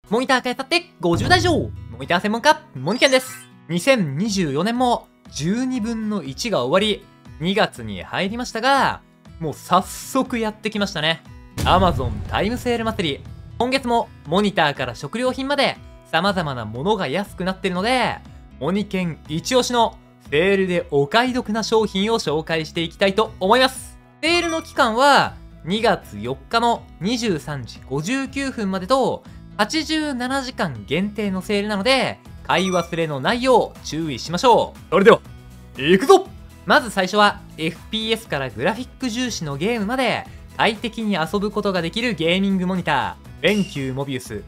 モニター開発って50代以上、モニター専門家、モニケンです。2024年も12分の1が終わり、2月に入りましたが、もう早速やってきましたね。Amazon タイムセール祭り。今月もモニターから食料品まで様々なものが安くなってるので、モニケン一押しのセールでお買い得な商品を紹介していきたいと思います。セールの期間は2月4日の23時59分までと87時間限定のセールなので、買い忘れのないよう注意しましょう。それでは、行くぞ！まず最初は FPS からグラフィック重視のゲームまで快適に遊ぶことができるゲーミングモニター、ベンキューモビウス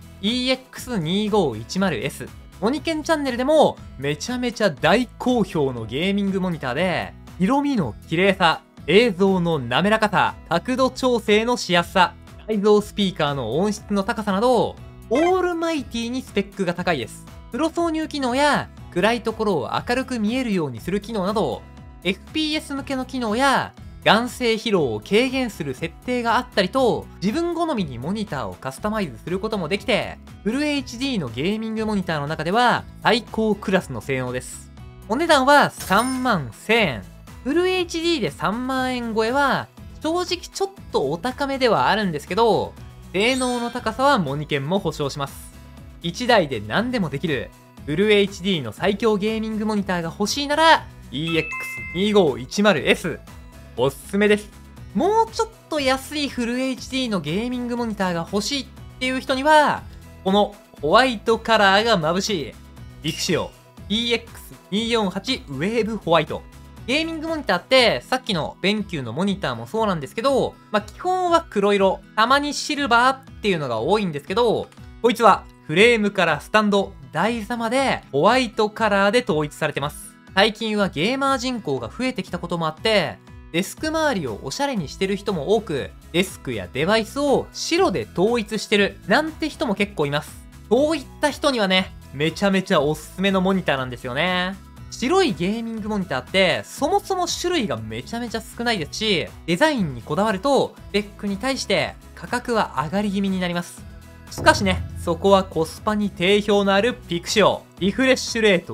EX2510S。モニケンチャンネルでもめちゃめちゃ大好評のゲーミングモニターで、色味の綺麗さ、映像の滑らかさ、角度調整のしやすさ、内蔵スピーカーの音質の高さなど、オールマイティにスペックが高いです。プロ挿入機能や暗いところを明るく見えるようにする機能など、FPS 向けの機能や眼精疲労を軽減する設定があったりと、自分好みにモニターをカスタマイズすることもできて、フル HD のゲーミングモニターの中では最高クラスの性能です。お値段は3万1000円。フル HD で3万円超えは正直ちょっとお高めではあるんですけど、性能の高さはモニケンも保証します。1台で何でもできるフル HD の最強ゲーミングモニターが欲しいなら EX2510S おすすめです。もうちょっと安いフル HD のゲーミングモニターが欲しいっていう人には、このホワイトカラーが眩しいビクシオ EX248 ウェーブホワイト。ゲーミングモニターってさっきのベンキューのモニターもそうなんですけど、基本は黒色、たまにシルバーっていうのが多いんですけど、こいつはフレームからスタンド、台座までホワイトカラーで統一されてます。最近はゲーマー人口が増えてきたこともあって、デスク周りをおしゃれにしてる人も多く、デスクやデバイスを白で統一してるなんて人も結構います。そういった人にはね、めちゃめちゃおすすめのモニターなんですよね。白いゲーミングモニターってそもそも種類がめちゃめちゃ少ないですし、デザインにこだわるとスペックに対して価格は上がり気味になります。しかしね、そこはコスパに定評のあるピクシオ。リフレッシュレート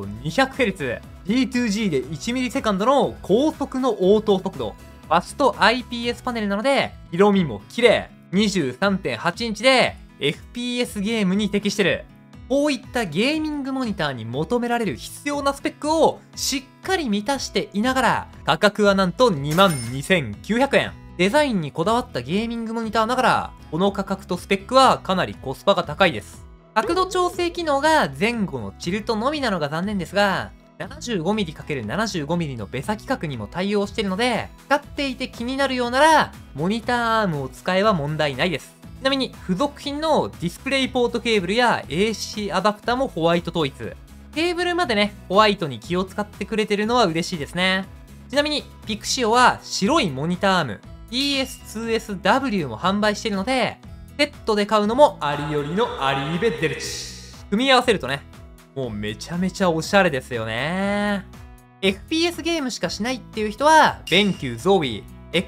200Hz、G2G で 1ms の高速の応答速度、ファスト IPS パネルなので、色味も綺麗、23.8 インチで FPS ゲームに適してる。こういったゲーミングモニターに求められる必要なスペックをしっかり満たしていながら、価格はなんと 22,900 円。デザインにこだわったゲーミングモニターながら、この価格とスペックはかなりコスパが高いです。角度調整機能が前後のチルトのみなのが残念ですが、75mm×75mm のベサ規格にも対応しているので、使っていて気になるようなら、モニターアームを使えば問題ないです。ちなみに、付属品のディスプレイポートケーブルや AC アダプターもホワイト統一。ケーブルまでね、ホワイトに気を使ってくれてるのは嬉しいですね。ちなみに、ピクシオは白いモニターアーム、ES2SW も販売しているので、セットで買うのもありよりのアリーベデルチ。組み合わせるとね、もうめちゃめちゃおしゃれですよね。FPS ゲームしかしないっていう人は、ベンキューゾービー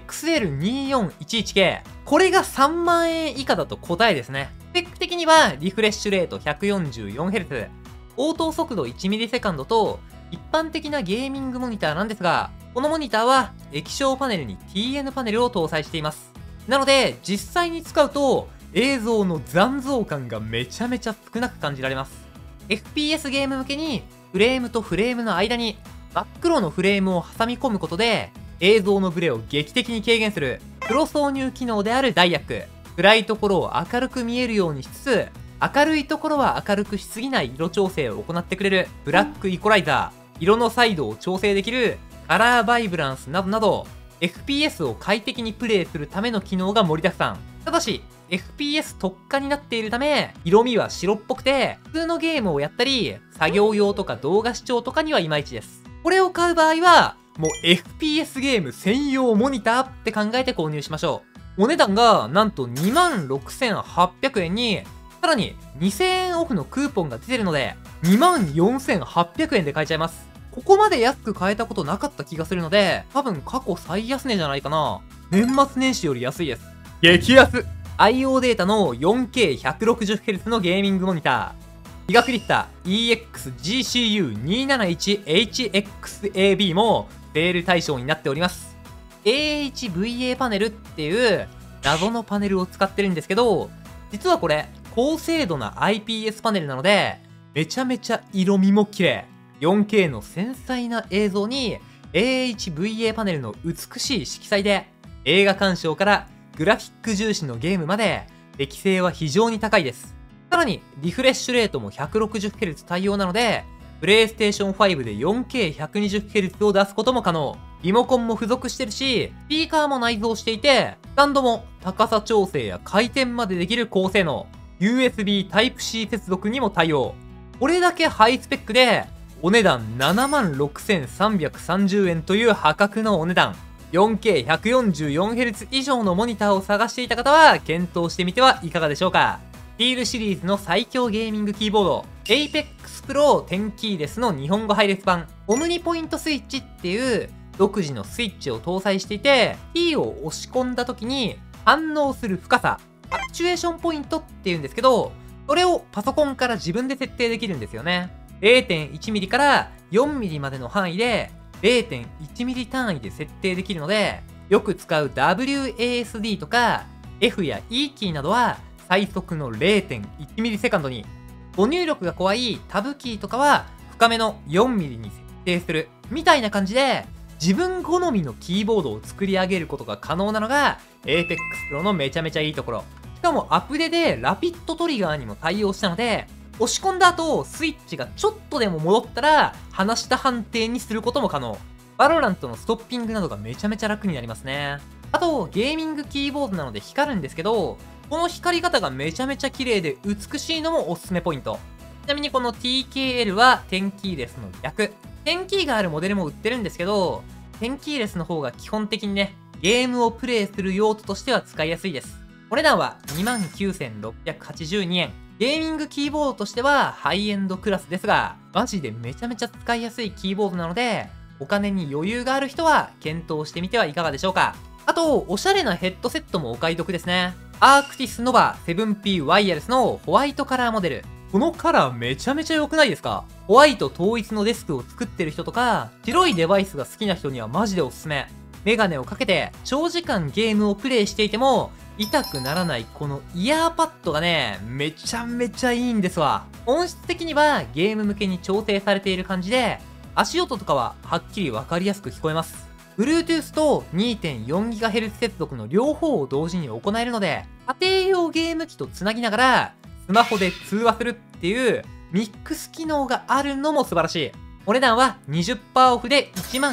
XL2411K。これが3万円以下だと答えですね。スペック的にはリフレッシュレート 144Hz、応答速度 1ms と一般的なゲーミングモニターなんですが、このモニターは液晶パネルに TN パネルを搭載しています。なので、実際に使うと映像の残像感がめちゃめちゃ少なく感じられます。FPS ゲーム向けにフレームとフレームの間に真っ黒のフレームを挟み込むことで映像のブレを劇的に軽減するプロ挿入機能であるダイヤック。暗いところを明るく見えるようにしつつ、明るいところは明るくしすぎない色調整を行ってくれるブラックイコライザー、色の彩度を調整できるカラーバイブランスなどなど、FPS を快適にプレイするための機能が盛りだくさん。ただし、FPS 特化になっているため、色味は白っぽくて、普通のゲームをやったり、作業用とか動画視聴とかにはいまいちです。これを買う場合は、もう FPS ゲーム専用モニターって考えて購入しましょう。お値段がなんと 26,800 円に、さらに2000円オフのクーポンが出てるので、24,800 円で買えちゃいます。ここまで安く買えたことなかった気がするので、多分過去最安値じゃないかな。年末年始より安いです。激安！ IO データの 4K160Hz のゲーミングモニター。ギガクリッタ EX-GCU271HXAB もセール対象になっております。AHVA パネルっていう謎のパネルを使ってるんですけど、実はこれ高精度な IPS パネルなので、めちゃめちゃ色味も綺麗。4K の繊細な映像に AHVA パネルの美しい色彩で、映画鑑賞からグラフィック重視のゲームまで適性は非常に高いです。さらにリフレッシュレートも 160Hz 対応なので、PlayStation 5で 4K120Hz を出すことも可能。リモコンも付属してるし、スピーカーも内蔵していて、スタンドも高さ調整や回転までできる高性能。USB Type-C 接続にも対応。これだけハイスペックで、お値段76,330円という破格のお値段。4K144Hz 以上のモニターを探していた方は検討してみてはいかがでしょうか。スティールシリーズの最強ゲーミングキーボード Apex Pro 10キーレスの日本語配列版オムニポイントスイッチっていう独自のスイッチを搭載していて、キーを押し込んだ時に反応する深さ、アクチュエーションポイントっていうんですけど、それをパソコンから自分で設定できるんですよね。0.1mm から 4mm までの範囲で 0.1mm 単位で設定できるので、よく使う WASD とか F や E キーなどは最速の 0.1ms に、ご入力が怖いタブキーとかは深めの 4mm に設定するみたいな感じで、自分好みのキーボードを作り上げることが可能なのが Apex Pro のめちゃめちゃいいところ。しかもアップデでラピッドトリガーにも対応したので、押し込んだ後スイッチがちょっとでも戻ったら離した判定にすることも可能。バロラントのストッピングなどがめちゃめちゃ楽になりますね。あとゲーミングキーボードなので光るんですけど、この光り方がめちゃめちゃ綺麗で美しいのもおすすめポイント。ちなみにこの TKL は10キーレスの逆。10キーがあるモデルも売ってるんですけど、10キーレスの方が基本的にね、ゲームをプレイする用途としては使いやすいです。お値段は 29,682 円。ゲーミングキーボードとしてはハイエンドクラスですが、マジでめちゃめちゃ使いやすいキーボードなので、お金に余裕がある人は検討してみてはいかがでしょうか。あと、おしゃれなヘッドセットもお買い得ですね。アークティスノバ 7P ワイヤレスのホワイトカラーモデル。このカラーめちゃめちゃ良くないですか？ホワイト統一のデスクを作ってる人とか、白いデバイスが好きな人にはマジでおすすめ。メガネをかけて長時間ゲームをプレイしていても痛くならないこのイヤーパッドがね、めちゃめちゃいいんですわ。音質的にはゲーム向けに調整されている感じで、足音とかははっきりわかりやすく聞こえます。Bluetooth と 2.4GHz 接続の両方を同時に行えるので、家庭用ゲーム機とつなぎながら、スマホで通話するっていうミックス機能があるのも素晴らしい。お値段は 20% オフで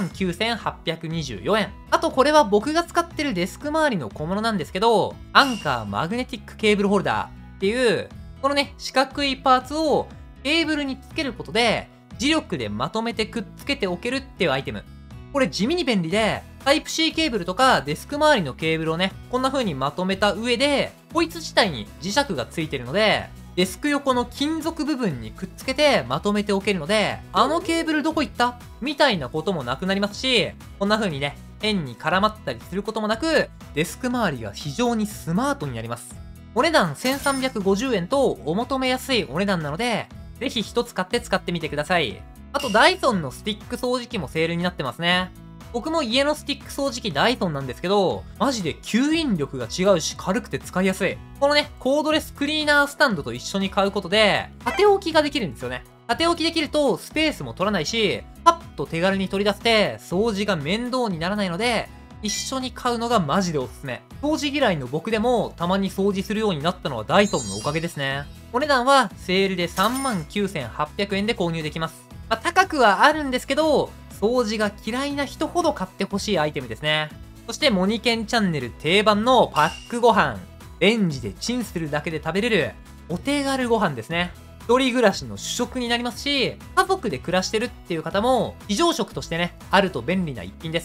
19,824 円。あとこれは僕が使ってるデスク周りの小物なんですけど、アンカーマグネティックケーブルホルダーっていう、このね、四角いパーツをケーブルにつけることで、磁力でまとめてくっつけておけるっていうアイテム。これ地味に便利で、Type-C ケーブルとかデスク周りのケーブルをね、こんな風にまとめた上で、こいつ自体に磁石がついてるので、デスク横の金属部分にくっつけてまとめておけるので、あのケーブルどこ行ったみたいなこともなくなりますし、こんな風にね、変に絡まったりすることもなく、デスク周りが非常にスマートになります。お値段1350円とお求めやすいお値段なので、ぜひ一つ買って使ってみてください。あとダイソンのスティック掃除機もセールになってますね。僕も家のスティック掃除機ダイソンなんですけど、マジで吸引力が違うし軽くて使いやすい。このね、コードレスクリーナースタンドと一緒に買うことで、縦置きができるんですよね。縦置きできるとスペースも取らないし、パッと手軽に取り出せて掃除が面倒にならないので、一緒に買うのがマジでおすすめ。掃除嫌いの僕でもたまに掃除するようになったのはダイソンのおかげですね。お値段はセールで 39,800 円で購入できます。高くはあるんですけど、掃除が嫌いな人ほど買ってほしいアイテムですね。そしてモニケンチャンネル定番のパックご飯。レンジでチンするだけで食べれるお手軽ご飯ですね。一人暮らしの主食になりますし、家族で暮らしてるっていう方も非常食としてね、あると便利な一品です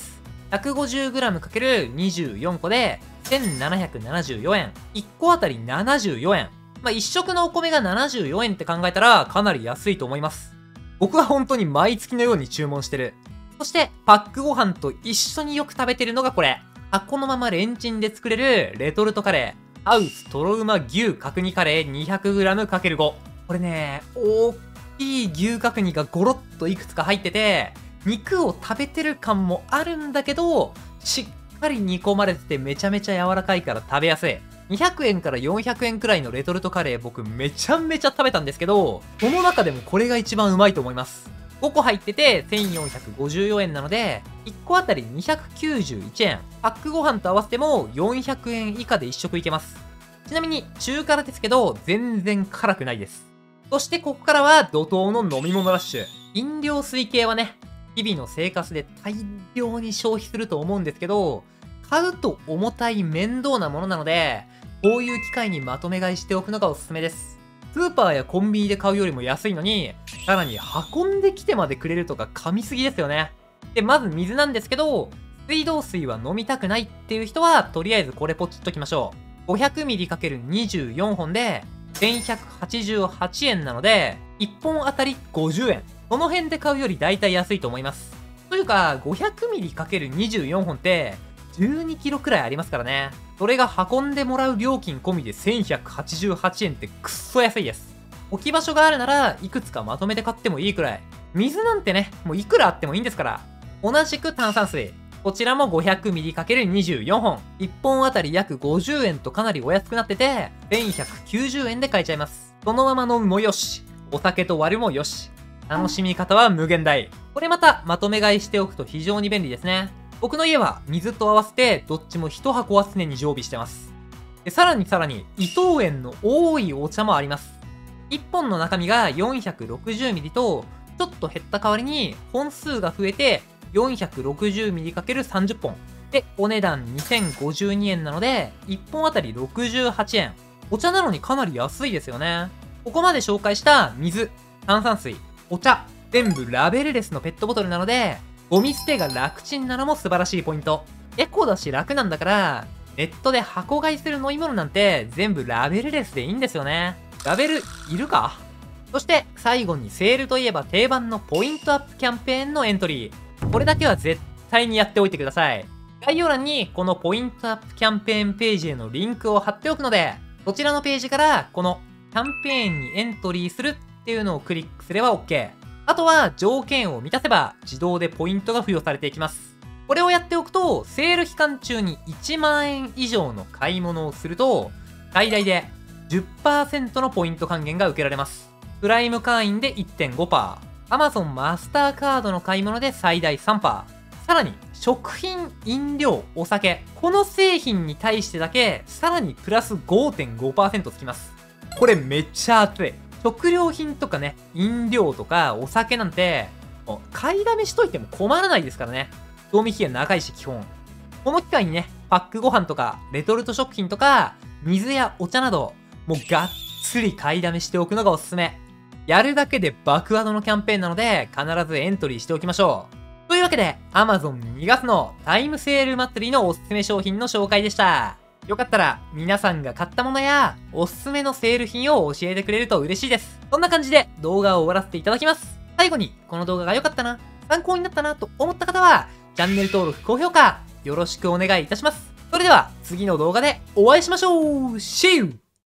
。150g×24 個で1774円。1個あたり74円。1食のお米が74円って考えたらかなり安いと思います。僕は本当に毎月のように注文してる。そして、パックご飯と一緒によく食べてるのがこれ。箱のままレンチンで作れるレトルトカレー。 ハウストロウマ牛角煮カレー 200g×5。これね、大きい牛角煮がゴロッといくつか入ってて、肉を食べてる感もあるんだけど、しっかり煮込まれててめちゃめちゃ柔らかいから食べやすい。200円から400円くらいのレトルトカレー僕めちゃめちゃ食べたんですけど、その中でもこれが一番うまいと思います。5個入ってて1454円なので、1個あたり291円。パックご飯と合わせても400円以下で1食いけます。ちなみに中辛ですけど、全然辛くないです。そしてここからは怒涛の飲み物ラッシュ。飲料水系はね、日々の生活で大量に消費すると思うんですけど、買うと重たい面倒なものなので、こういう機会にまとめ買いしておくのがおすすめです。スーパーやコンビニで買うよりも安いのに、さらに運んできてまでくれるとか噛みすぎですよね。で、まず水なんですけど、水道水は飲みたくないっていう人は、とりあえずこれポチっときましょう。500ml×24 本で、1188円なので、1本あたり50円。この辺で買うよりだいたい安いと思います。というか、500ml×24 本って、12キロくらいありますからね。それが運んでもらう料金込みで1188円ってくっそ安いです。置き場所があるなら、いくつかまとめて買ってもいいくらい。水なんてね、もういくらあってもいいんですから。同じく炭酸水。こちらも 500ml×24 本。1本あたり約50円とかなりお安くなってて、1190円で買えちゃいます。そのまま飲むもよし、お酒と割るもよし。楽しみ方は無限大。これまたまとめ買いしておくと非常に便利ですね。僕の家は水と合わせてどっちも1箱は常に常備してます。で、さらに伊藤園の多いお茶もあります。1本の中身が 460ml と、ちょっと減った代わりに本数が増えて 460ml×30 本。で、お値段2052円なので、1本あたり68円。お茶なのにかなり安いですよね。ここまで紹介した水、炭酸水、お茶、全部ラベルレスのペットボトルなので、ゴミ捨てが楽ちんなのも素晴らしいポイント。エコだし楽なんだから、ネットで箱買いする飲み物なんて全部ラベルレスでいいんですよね。ラベルいるか？そして最後にセールといえば定番のポイントアップキャンペーンのエントリー。これだけは絶対にやっておいてください。概要欄にこのポイントアップキャンペーンページへのリンクを貼っておくので、そちらのページからこのキャンペーンにエントリーするっていうのをクリックすれば OK。あとは条件を満たせば自動でポイントが付与されていきます。これをやっておくと、セール期間中に1万円以上の買い物をすると、最大で 10% のポイント還元が受けられます。プライム会員で 1.5%、Amazon マスターカードの買い物で最大 3%、さらに食品、飲料、お酒、この製品に対してだけさらにプラス 5.5% つきます。これめっちゃ熱い。食料品とかね、飲料とかお酒なんて、買いだめしといても困らないですからね。賞味期限長いし基本。この機会にね、パックご飯とか、レトルト食品とか、水やお茶など、もうがっつり買いだめしておくのがおすすめ。やるだけで爆アドのキャンペーンなので、必ずエントリーしておきましょう。というわけで、Amazon 2月のタイムセール祭りのおすすめ商品の紹介でした。よかったら皆さんが買ったものやおすすめのセール品を教えてくれると嬉しいです。そんな感じで動画を終わらせていただきます。最後にこの動画が良かったな、参考になったなと思った方はチャンネル登録、高評価よろしくお願いいたします。それでは次の動画でお会いしましょう。See you!